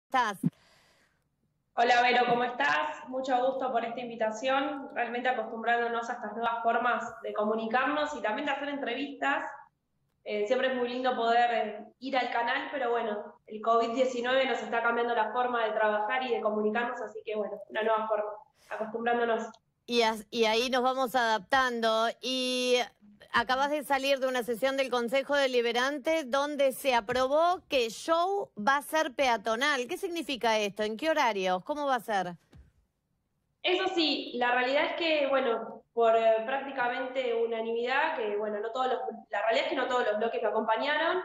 ¿Estás? Hola Vero, ¿cómo estás? Mucho gusto por esta invitación, realmente acostumbrándonos a estas nuevas formas de comunicarnos y también de hacer entrevistas. Siempre es muy lindo poder ir al canal, pero bueno, el COVID-19 nos está cambiando la forma de trabajar y de comunicarnos, así que bueno, una nueva forma, acostumbrándonos. Y ahí nos vamos adaptando. Y acabas de salir de una sesión del Consejo Deliberante donde se aprobó que el show va a ser peatonal. ¿Qué significa esto? ¿En qué horarios? ¿Cómo va a ser? Eso sí, la realidad es que, bueno, por prácticamente unanimidad, que bueno, la realidad es que no todos los bloques lo acompañaron,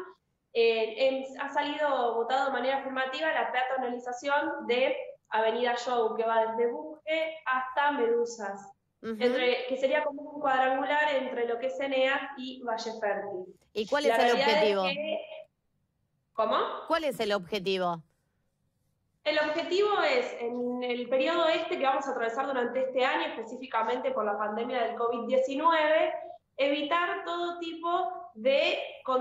ha salido votado de manera afirmativa la peatonalización de Avenida Show, que va desde Buje hasta Medusas, Ujú. que sería como un cuadrangular entre lo que es Eneas y Valle Fértil. ¿Y cuál es La el realidad es objetivo? que, ¿cómo? ¿Cuál es el objetivo? El objetivo es, en el periodo este que vamos a atravesar durante este año, específicamente por la pandemia del COVID-19, evitar todo tipo de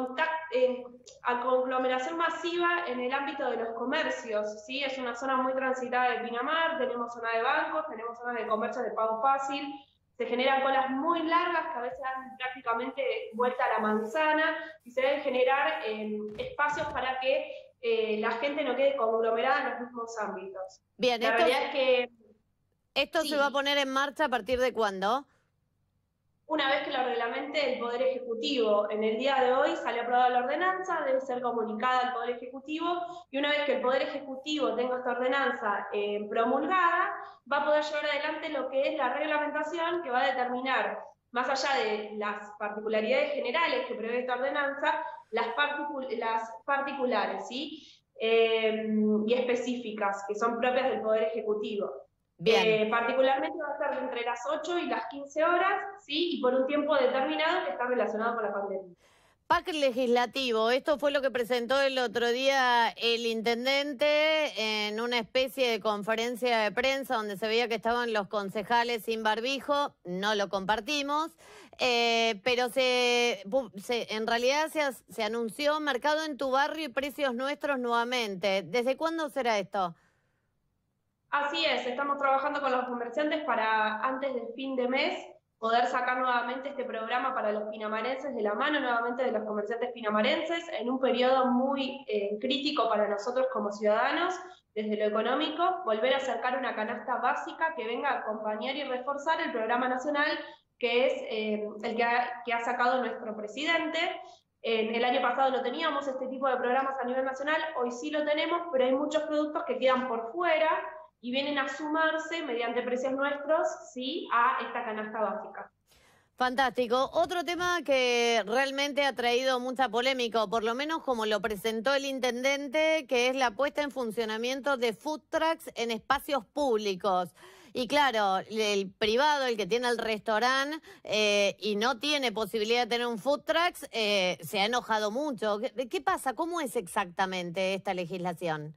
conglomeración masiva en el ámbito de los comercios, ¿sí? Es una zona muy transitada de Pinamar, tenemos zona de bancos, tenemos zona de comercio de pago fácil, se generan colas muy largas que a veces dan prácticamente vuelta a la manzana y se deben generar espacios para que la gente no quede conglomerada en los mismos ámbitos. Bien, La realidad es que esto se va a sí, poner en marcha a partir de cuándo. una vez que lo reglamente el Poder Ejecutivo, en el día de hoy salió aprobada la ordenanza, debe ser comunicada al Poder Ejecutivo, y una vez que el Poder Ejecutivo tenga esta ordenanza promulgada, va a poder llevar adelante lo que es la reglamentación que va a determinar, más allá de las particularidades generales que prevé esta ordenanza, las particulares, ¿sí? Y específicas, que son propias del Poder Ejecutivo. Bien. Particularmente va a estar entre las 8 y las 15 horas, ¿sí? Y por un tiempo determinado que está relacionado con la pandemia. PAC legislativo, esto fue lo que presentó el otro día el intendente en una especie de conferencia de prensa donde se veía que estaban los concejales sin barbijo, no lo compartimos, pero en realidad se anunció mercado en tu barrio y precios nuestros nuevamente. ¿Desde cuándo será esto? Así es, estamos trabajando con los comerciantes para antes del fin de mes poder sacar nuevamente este programa para los pinamarenses de la mano nuevamente de los comerciantes pinamarenses en un periodo muy crítico para nosotros como ciudadanos, desde lo económico, volver a acercar una canasta básica que venga a acompañar y reforzar el programa nacional que es el que ha sacado nuestro presidente. El año pasado no teníamos este tipo de programas a nivel nacional, hoy sí lo tenemos, pero hay muchos productos que quedan por fuera y vienen a sumarse mediante precios nuestros, sí, a esta canasta básica. Fantástico. Otro tema que realmente ha traído mucha polémica, o por lo menos como lo presentó el intendente, que es la puesta en funcionamiento de food trucks en espacios públicos. Y claro, el privado, el que tiene el restaurante y no tiene posibilidad de tener un food truck, se ha enojado mucho. ¿Qué pasa? ¿Cómo es exactamente esta legislación?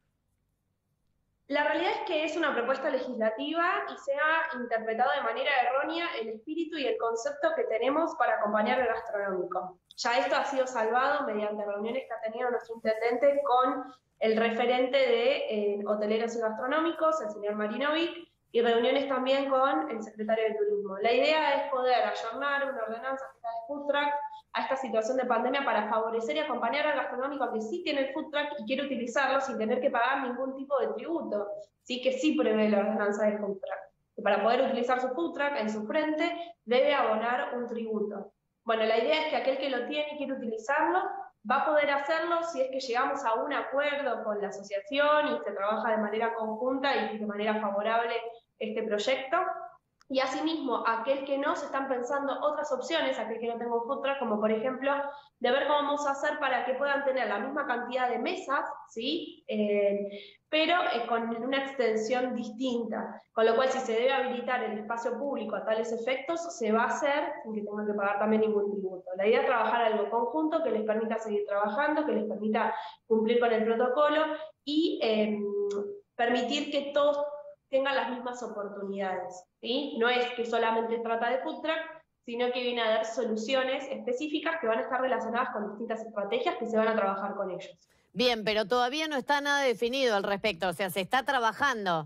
La realidad es que es una propuesta legislativa y se ha interpretado de manera errónea el espíritu y el concepto que tenemos para acompañar el gastronómico. Ya esto ha sido salvado mediante reuniones que ha tenido nuestro intendente con el referente de hoteleros y gastronómicos, el señor Marinovic, y reuniones también con el secretario de Turismo. La idea es poder ayornar una ordenanza que está de food truck a esta situación de pandemia para favorecer y acompañar al gastronómico que sí tiene el food truck y quiere utilizarlo sin tener que pagar ningún tipo de tributo, sí que sí prevé la ordenanza del food truck. Que para poder utilizar su food truck en su frente debe abonar un tributo. Bueno, la idea es que aquel que lo tiene y quiere utilizarlo va a poder hacerlo si es que llegamos a un acuerdo con la asociación y se trabaja de manera conjunta y de manera favorable este proyecto. Y asimismo, aquel que no, se están pensando otras opciones, aquel que no tenga un food truck, como por ejemplo, de ver cómo vamos a hacer para que puedan tener la misma cantidad de mesas, ¿sí? Pero con una extensión distinta. Con lo cual, si se debe habilitar el espacio público a tales efectos, se va a hacer sin que tengan que pagar también ningún tributo. La idea es trabajar algo conjunto que les permita seguir trabajando, que les permita cumplir con el protocolo y permitir que todos tengan las mismas oportunidades, ¿sí? No es que solamente trata de food truck, sino que viene a dar soluciones específicas que van a estar relacionadas con distintas estrategias que se van a trabajar con ellos. Bien, pero todavía no está nada definido al respecto, o sea, se está trabajando.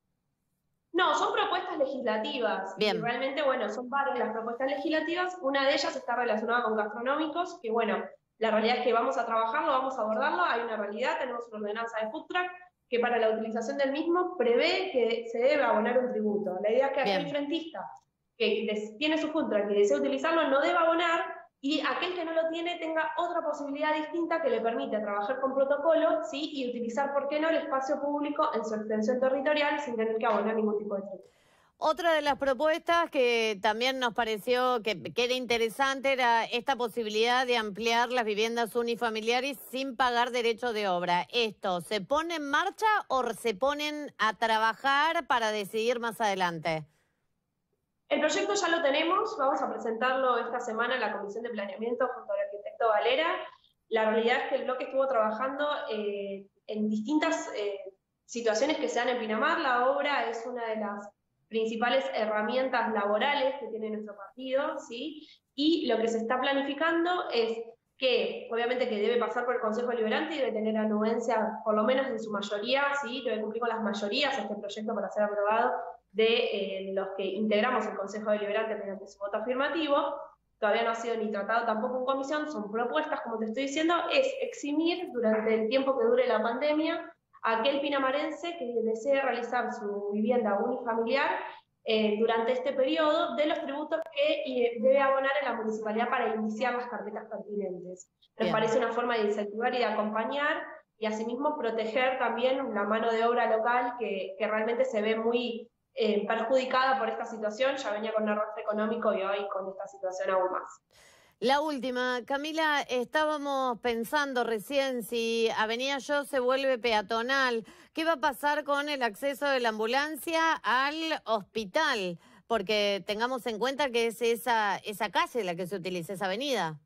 No, son propuestas legislativas y Bien, realmente, bueno, son varias las propuestas legislativas. Una de ellas está relacionada con gastronómicos, que bueno, la realidad es que vamos a trabajarlo, vamos a abordarlo. Hay una realidad, tenemos una ordenanza de food truck que para la utilización del mismo prevé que se debe abonar un tributo. La idea es que aquel bien. frentista que tiene su food truck y desea utilizarlo no deba abonar, y aquel que no lo tiene tenga otra posibilidad distinta que le permite trabajar con protocolo, ¿sí? Y utilizar, ¿por qué no?, el espacio público en su extensión territorial sin tener que abonar ningún tipo de tributo. Otra de las propuestas que también nos pareció que era interesante era esta posibilidad de ampliar las viviendas unifamiliares sin pagar derecho de obra. ¿Esto se pone en marcha o se ponen a trabajar para decidir más adelante? El proyecto ya lo tenemos, vamos a presentarlo esta semana en la Comisión de Planeamiento junto al arquitecto Valera. La realidad es que el bloque estuvo trabajando en distintas situaciones que se dan en Pinamar. La obra es una de las principales herramientas laborales que tiene nuestro partido, ¿sí? Y lo que se está planificando es que, obviamente, que debe pasar por el Consejo Deliberante y debe tener anuencia, por lo menos en su mayoría, ¿sí? Debe cumplir con las mayorías este proyecto para ser aprobado de los que integramos el Consejo Deliberante mediante su voto afirmativo. Todavía no ha sido ni tratado tampoco en comisión, son propuestas, como te estoy diciendo, es eximir durante el tiempo que dure la pandemia a aquel pinamarense que desee realizar su vivienda unifamiliar durante este periodo de los tributos que debe abonar en la municipalidad para iniciar las carpetas pertinentes. Nos Bien. parece una forma de incentivar y de acompañar y asimismo proteger también la mano de obra local que realmente se ve muy perjudicada por esta situación, ya venía con un arrastre económico y hoy con esta situación aún más. La última, Camila, estábamos pensando recién si Avenida Yo se vuelve peatonal, ¿qué va a pasar con el acceso de la ambulancia al hospital? Porque tengamos en cuenta que es esa calle la que se utiliza, esa avenida.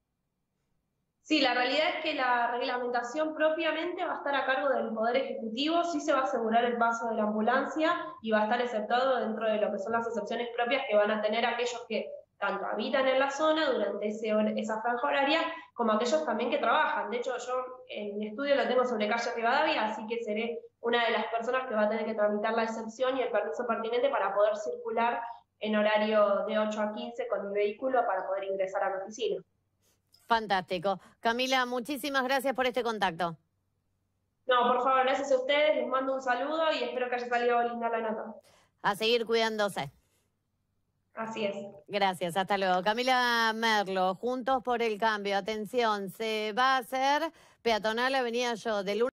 Sí, la realidad es que la reglamentación propiamente va a estar a cargo del Poder Ejecutivo, sí se va a asegurar el paso de la ambulancia y va a estar exceptuado dentro de lo que son las excepciones propias que van a tener aquellos que tanto habitan en la zona durante esa franja horaria, como aquellos también que trabajan. De hecho, yo en mi estudio lo tengo sobre calle Rivadavia, así que seré una de las personas que va a tener que tramitar la excepción y el permiso pertinente para poder circular en horario de 8 a 15 con mi vehículo para poder ingresar a mi oficina. Fantástico. Camila, muchísimas gracias por este contacto. No, por favor, gracias a ustedes, les mando un saludo y espero que haya salido linda la nota. A seguir cuidándose. Así es. Gracias, hasta luego. Camila Merlo, Juntos por el Cambio. Atención, se va a hacer peatonal Avenida Yo de lunes